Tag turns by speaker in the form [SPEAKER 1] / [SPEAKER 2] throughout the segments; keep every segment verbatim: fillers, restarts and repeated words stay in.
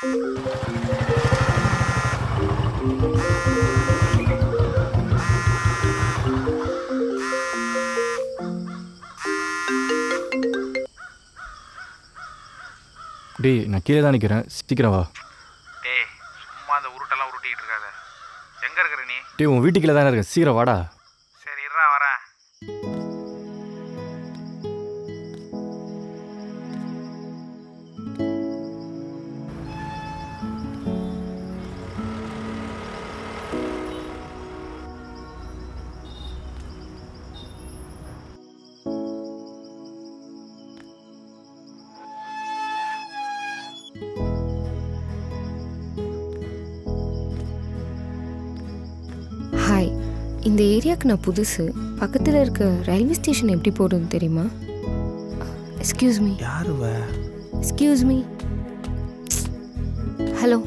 [SPEAKER 1] டேய் நான் கீழே தான் நிற்கிறேன், சீக்கிரம் வா.
[SPEAKER 2] டேய் சும்மா அந்த உருட்டெல்லாம் உருட்டிக்கிட்டு இருக்காத. எங்கே இருக்கிற நீ?
[SPEAKER 1] டேய் உன் வீட்டுக்குள்ளே தானே இருக்கேன், சீக்கிரம் வாடா.
[SPEAKER 2] சரி இருடா வரேன்.
[SPEAKER 3] ஹாய், இந்த ஏரியாவுக்கு நான் புதுசு. பக்கத்தில் இருக்க ரயில்வே ஸ்டேஷன் எப்படி போடுறது தெரியுமா? Excuse me.
[SPEAKER 2] யாருவ?
[SPEAKER 3] Excuse me. ஹலோ.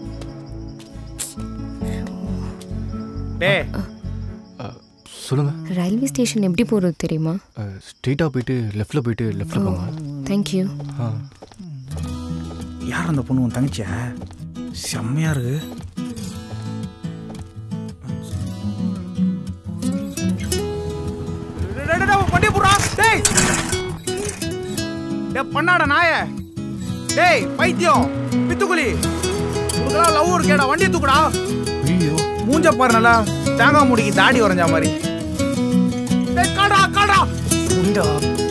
[SPEAKER 2] டேய்
[SPEAKER 1] சொல்லுங்க.
[SPEAKER 3] ரயில்வே ஸ்டேஷன் எப்படி போகிறது தெரியுமா?
[SPEAKER 1] ஸ்ட்ரெயிட்டாக போயிட்டு லெஃப்டில் போயிட்டு லெஃப்டில் போங்க.
[SPEAKER 3] தேங்க்யூ.
[SPEAKER 1] ஆ
[SPEAKER 2] யார் அந்த பொண்ணு? உன் தங்கச்சியா? செம்மையா இருக்கு. பண்ணாட நாய. டேய் பைத்தியம் பித்துக்குளி, உனக்கெல்லாம் லவ் ஒரு கேடா? வண்டியை தூக்குடா. ஐயோ மூஞ்ச பாரு, நல்லா தேங்காய் முடிக்கு தாடி வரைஞ்ச மாதிரி. டேய் காடா காடா உண்டா.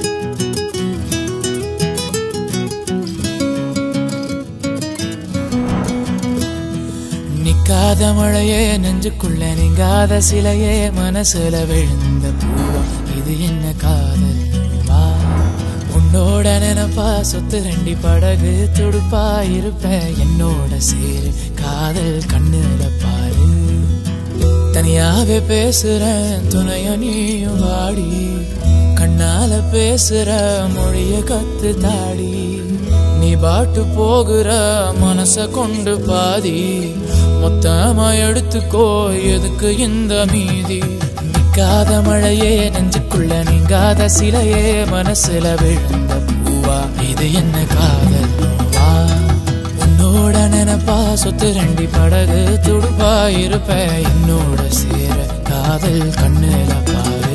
[SPEAKER 4] நிக்காத மழையே நெஞ்சுக்குள்ள நீங்காத சிலையே மனசுல விழுந்த பூவா இது என்ன காதல் வா. உன்னோட நினைப்பா சொத்து ரெண்டி படகு துடுப்பா இருப்பேன் என்னோட சேரு காதல் கண்ணுல பாரு. தனியாவே பேசுறேன் துணைய நீயும் வாடி, கண்ணால பேசுற மொழிய கத்து தாடி. நீ பாட்டு போகிற மனச கொண்டு பாதி மொத்தமா எடுத்துக்கோ, எதுக்கு இந்த மீதி. நிக்காத மழையே நெஞ்சுக்குள்ள நீங்காத சிலையே மனசுல விழுந்த பூவா இது என்ன காதல் வா. உன்னோட நினைப்பா சொத்து ரெண்டி படகு துடுப்பா இருப்ப என்னோட சேர காதல் கண்ணுல பாரு.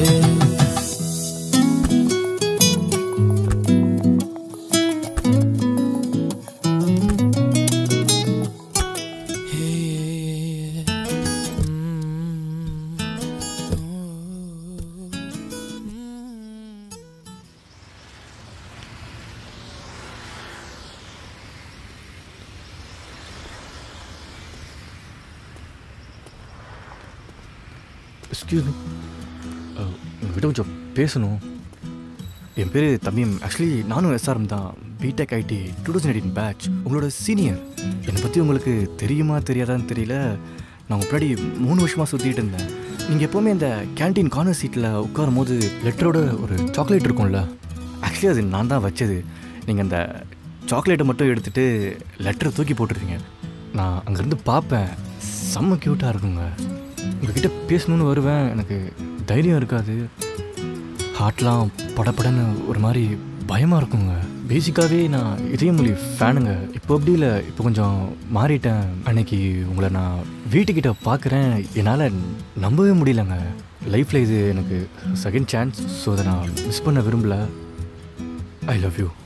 [SPEAKER 1] எக்ஸ்கியூஸ் மீ, உங்கள்கிட்ட கொஞ்சம் பேசணும். என் பேர் தமீம். ஆக்சுவலி நானும் எஸ்ஆர்எம் தான், BTech IT two thousand eighteen batch. உங்களோட சீனியர். என்னை பற்றி உங்களுக்கு தெரியுமா தெரியாதான்னு தெரியல. நான் உங்கள் முன்னாடி மூணு வருஷமாக சுற்றிட்டு இருந்தேன். நீங்கள் எப்போவுமே இந்த கேன்டீன் கார்னர் சீட்டில் உட்காரும் போது லெட்டரோட ஒரு சாக்லேட் இருக்கும்ல, ஆக்சுவலி அது நான் தான் வச்சது. நீங்கள் அந்த சாக்லேட்டை மட்டும் எடுத்துகிட்டு லெட்டரை தூக்கி போட்டுருக்கீங்க. நான் அங்கேருந்து பார்ப்பேன், செம்ம க்யூட்டாக இருக்குங்க. உங்ககிட்ட பேசணுன்னு வருவேன், எனக்கு தைரியம் இருக்காது. ஹார்ட்லாம் படப்படன்னு ஒரு மாதிரி பயமாக இருக்குங்க. பேசிக்காகவே நான் இதயமொழி ஃபேனுங்க. இப்போ அப்படி இல்லை, இப்போ கொஞ்சம் மாறிட்டேன். அன்னைக்கு உங்களை நான் வீட்டுக்கிட்ட பார்க்குறேன், என்னால் நம்பவே முடியலங்க. லைஃப்பில் இது எனக்கு செகண்ட் சான்ஸ், ஸோ அதை நான் மிஸ் பண்ண விரும்பல. I love you.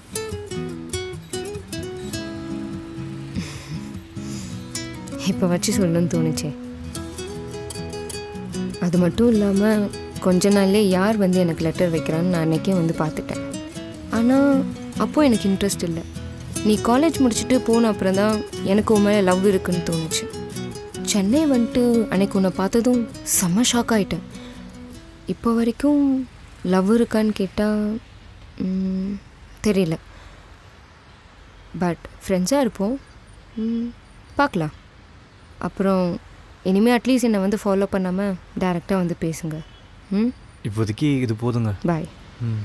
[SPEAKER 3] இப்போ வச்சு சொல்லணும்னு தோணுச்சே. அது மட்டும் இல்லாமல் கொஞ்ச நாள்லே யார் வந்து எனக்கு லெட்டர் வைக்கிறான்னு நான் அன்றைக்கே வந்து பார்த்துட்டேன். ஆனால் அப்போது எனக்கு இன்ட்ரெஸ்ட் இல்லை. நீ காலேஜ் முடிச்சுட்டு போன அப்புறம் தான் எனக்கு உன் மேலே லவ் இருக்குன்னு தோணுச்சு. சென்னை வந்துட்டு அன்றைக்கி உன்னை பார்த்ததும் செம்ம ஷாக் ஆகிட்டேன். இப்போ வரைக்கும் லவ் இருக்கான்னு கேட்டால் தெரியல. பட் ஃப்ரெண்ட்ஸாக இருப்போம், பார்க்கலாம். அப்புறம் இனிமேல் அட்லீஸ்ட் என்னை வந்து ஃபாலோ பண்ணாமல் டைரெக்டாக வந்து பேசுங்க. ம்
[SPEAKER 1] இப்போதைக்கு இது போதுங்க.
[SPEAKER 3] பாய்.
[SPEAKER 1] ம்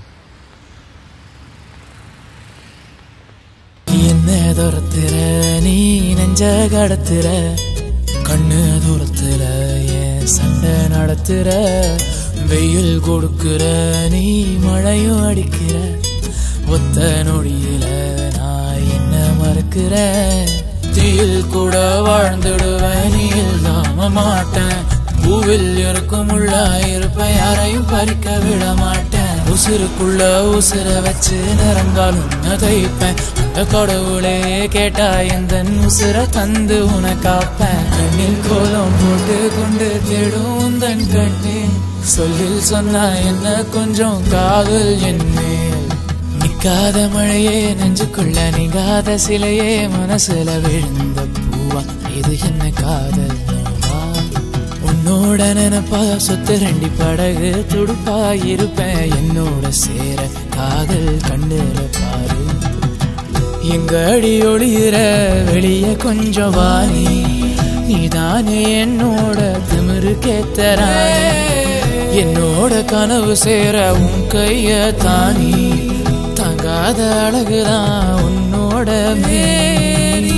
[SPEAKER 4] என்ன துரத்துற நீ நெஞ்ச கடத்துற, கண்ணு தூரத்துல ஏன் சண்டை நடத்துற. வெயில் கொடுக்குற நீ மழையும் அடிக்கிற, ஒத்த நொடியில நான் என்ன மறக்கிறேன். தீயில் கூட வாழ்ந்துடுவேன் நீ இல்லாம மாட்டேன் பூவில் இருக்கும் உள்ளாயிருப்பேன் யாரையும் பறிக்க விட மாட்டேன் உசுருக்குள்ள உசுர வச்சு நரம்பாலும் தைப்பேன் அந்த கடவுளே கேட்டா எந்த உசுர தந்து உன காப்பேன் கண்ணில் கோலம் போட்டு கொண்டு தேடும் உந்தன் கண்ணே சொல்லில் சொன்னா என்ன கொஞ்சம் காதல் என்னேல் நிக்காத மழையே நெஞ்சுக்குள்ள நீங்காத சிலையே மனசுல விழுந்த பூவா இது என்ன காதல் உன்னோட நினைப்பா சொத்து ரெண்டி படகு துடுப்பா இருப்பேன் என்னோட சேர காதல் கண்ணுல பாரு எங்க அடி ஒளியிற வெளிய கொஞ்சம் வாணி நீதானே என்னோட திமிரு கேத்தரானே என்னோட கனவு சேர உன் கைய தானி தங்காத அழகுதான் உன்னோட மேனி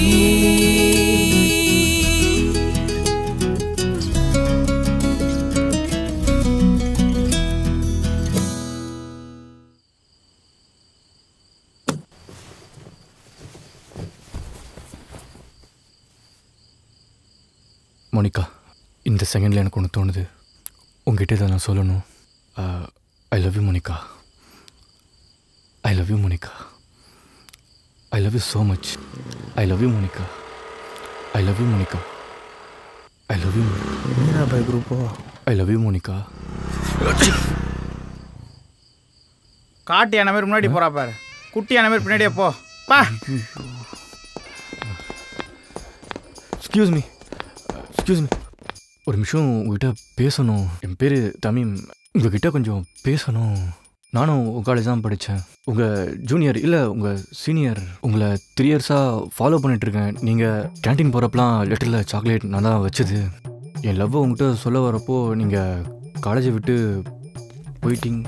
[SPEAKER 1] மோனிகா இந்த செகண்டில் எனக்கு ஒன்று தோணுது உங்ககிட்ட இதை நான் சொல்லணும் I love you Monica I love you Monica I love you so much I love you Monica I love you Monica I love you
[SPEAKER 2] Mirabai குரூப்போ
[SPEAKER 1] ஐ லவ் யூ மோனிகா
[SPEAKER 2] காட்டு யானை மாதிரி முன்னாடி போகிறா பாரு குட்டி யானை மாதிரி பின்னாடியே போ பா
[SPEAKER 1] எக்ஸ்கியூஸ் மீ எக்ஸ்கியூஸ் மீ ஒரு நிமிஷம் உங்ககிட்ட பேசணும் என் பேர் தமீம் உங்ககிட்ட கொஞ்சம் பேசணும் நானும் உங்கள் காலேஜ் தான் படித்தேன் உங்கள் ஜூனியர் இல்லை உங்கள் சீனியர் உங்களை த்ரீ இயர்ஸாக ஃபாலோ பண்ணிகிட்ருக்கேன் நீங்கள் கேன்டீன் போகிறப்பலாம் லெட்டரில் சாக்லேட் நான் தான் வச்சது என் லவ்வை உங்கள்கிட்ட சொல்ல வரப்போ நீங்கள் காலேஜை விட்டு போயிட்டீங்க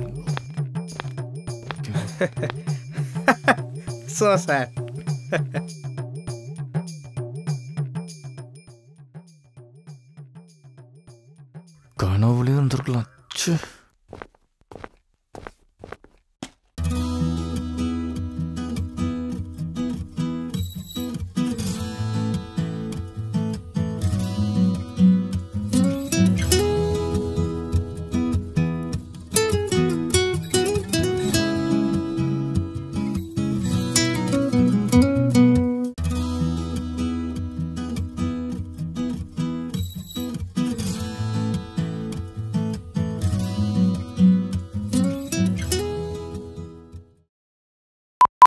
[SPEAKER 2] ஸோ சார்
[SPEAKER 1] கனவுலேயே இருந்திருக்கலாம்.